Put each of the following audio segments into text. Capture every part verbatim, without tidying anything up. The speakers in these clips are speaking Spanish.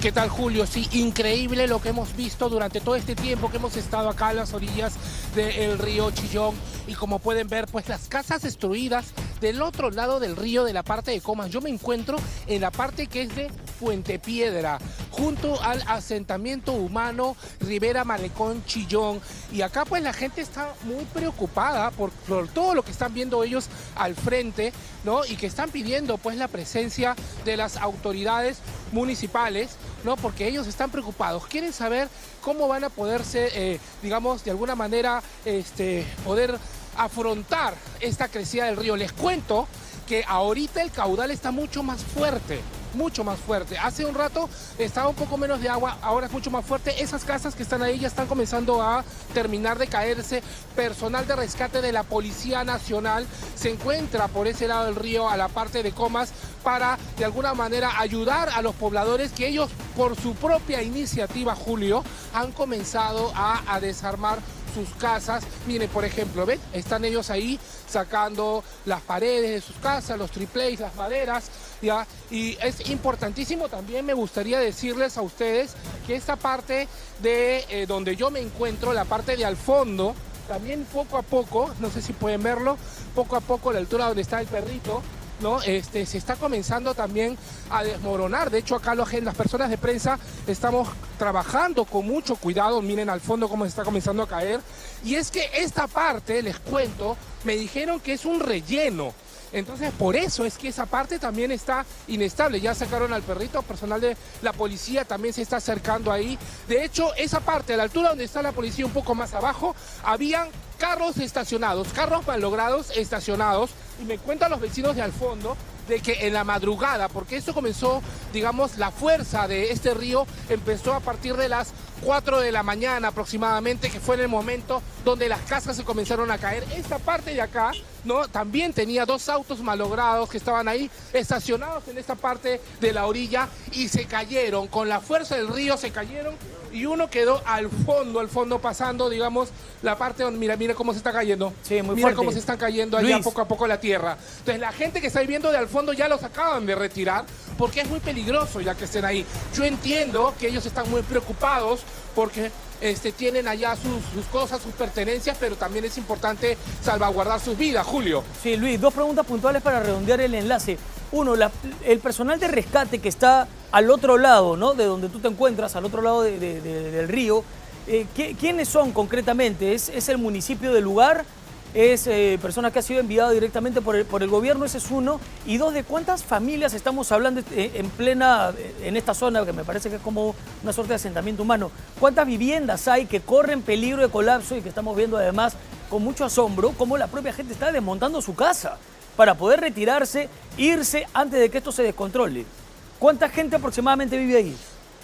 ¿Qué tal, Julio? Sí, increíble lo que hemos visto durante todo este tiempo que hemos estado acá a las orillas del río Chillón. Y como pueden ver, pues las casas destruidas del otro lado del río, de la parte de Comas. Yo me encuentro en la parte que es de Puente Piedra, junto al asentamiento humano Rivera Malecón Chillón. Y acá pues la gente está muy preocupada por, por todo lo que están viendo ellos al frente, ¿no? Y que están pidiendo pues la presencia de las autoridades municipales, ¿no? Porque ellos están preocupados, quieren saber cómo van a poderse, eh, digamos, de alguna manera, este, poder afrontar esta crecida del río. Les cuento que ahorita el caudal está mucho más fuerte, mucho más fuerte. Hace un rato estaba un poco menos de agua, ahora es mucho más fuerte. Esas casas que están ahí ya están comenzando a terminar de caerse. Personal de rescate de la Policía Nacional se encuentra por ese lado del río, a la parte de Comas, para de alguna manera ayudar a los pobladores que ellos, por su propia iniciativa, Julio, han comenzado a, a desarmar sus casas. Miren, por ejemplo, ¿ven? Están ellos ahí sacando las paredes de sus casas, los triplex, las maderas, ¿ya? Y es importantísimo también, me gustaría decirles a ustedes que esta parte de eh, donde yo me encuentro, la parte de al fondo, también poco a poco, no sé si pueden verlo, poco a poco a la altura donde está el perrito, ¿no? Este, se está comenzando también a desmoronar. De hecho, acá los, las personas de prensa estamos trabajando con mucho cuidado. Miren al fondo cómo se está comenzando a caer. Y es que esta parte, les cuento, me dijeron que es un relleno. Entonces, por eso es que esa parte también está inestable. Ya sacaron al perrito, personal de la policía también se está acercando ahí. De hecho, esa parte, a la altura donde está la policía, un poco más abajo, habían carros estacionados, carros malogrados estacionados. Y me cuentan los vecinos de al fondo de que en la madrugada, porque esto comenzó, digamos, la fuerza de este río empezó a partir de las cuatro de la mañana aproximadamente, que fue en el momento donde las casas se comenzaron a caer. Esta parte de acá, ¿no? También tenía dos autos malogrados que estaban ahí estacionados en esta parte de la orilla y se cayeron, con la fuerza del río se cayeron y uno quedó al fondo, al fondo pasando, digamos, la parte donde, mira, mira cómo se está cayendo. Sí, muy mira fuerte. cómo se están cayendo allá Luis. poco a poco la tierra. Entonces la gente que está viviendo de al fondo ya los acaban de retirar porque es muy peligroso ya que estén ahí. Yo entiendo que ellos están muy preocupados porque este, tienen allá sus, sus cosas, sus pertenencias, pero también es importante salvaguardar sus vidas, Julio. Sí, Luis, dos preguntas puntuales para redondear el enlace. Uno, la, el personal de rescate que está al otro lado, ¿no? De donde tú te encuentras, al otro lado de, de, de, del río, eh, ¿qué, ¿quiénes son concretamente? ¿Es, es el municipio del lugar? ¿Es eh, personas que ha sido enviado directamente por el, por el gobierno? Ese es uno. Y dos, ¿de cuántas familias estamos hablando eh, en plena, en esta zona, que me parece que es como una suerte de asentamiento humano? ¿Cuántas viviendas hay que corren peligro de colapso y que estamos viendo además con mucho asombro cómo la propia gente está desmontando su casa para poder retirarse, irse antes de que esto se descontrole? ¿Cuánta gente aproximadamente vive ahí?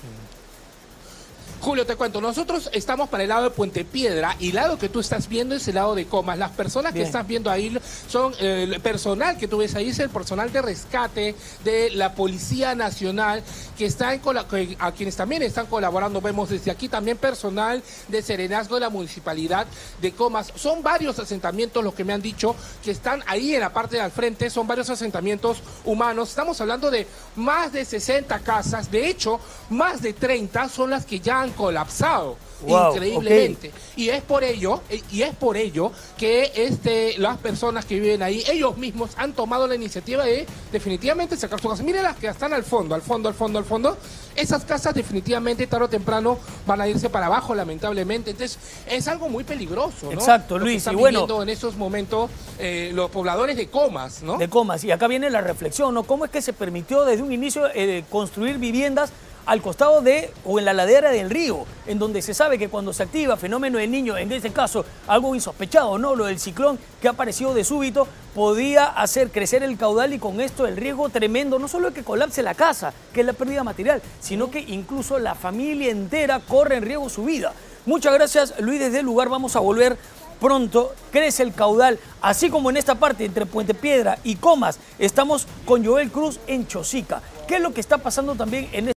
Julio, te cuento, nosotros estamos para el lado de Puente Piedra y el lado que tú estás viendo es el lado de Comas. Las personas Bien. que estás viendo ahí son eh, el personal que tú ves ahí, es el personal de rescate de la Policía Nacional, que está en que, a quienes también están colaborando. Vemos desde aquí también personal de Serenazgo de la Municipalidad de Comas. Son varios asentamientos los que me han dicho que están ahí en la parte de al frente, son varios asentamientos humanos. Estamos hablando de más de sesenta casas, de hecho, más de treinta son las que ya han colapsado. Wow, increíblemente. Okay. Y es por ello, y es por ello que este, las personas que viven ahí, ellos mismos han tomado la iniciativa de definitivamente sacar su casa. Miren las que están al fondo, al fondo, al fondo, al fondo. Esas casas definitivamente tarde o temprano van a irse para abajo, lamentablemente. Entonces, es algo muy peligroso, ¿no? Exacto, Lo Luis. que están y bueno, viviendo en esos momentos eh, los pobladores de Comas, ¿no? De Comas. Y acá viene la reflexión, ¿no? ¿Cómo es que se permitió desde un inicio eh, construir viviendas al costado de o en la ladera del río, en donde se sabe que cuando se activa fenómeno del Niño, en este caso algo insospechado, ¿no? Lo del ciclón que ha aparecido de súbito, podía hacer crecer el caudal y con esto el riesgo tremendo, no solo de que colapse la casa, que es la pérdida material, sino que incluso la familia entera corre en riesgo su vida. Muchas gracias, Luis, desde el lugar. Vamos a volver pronto. Crece el caudal, así como en esta parte entre Puente Piedra y Comas. Estamos con Joel Cruz en Chosica. ¿Qué es lo que está pasando también en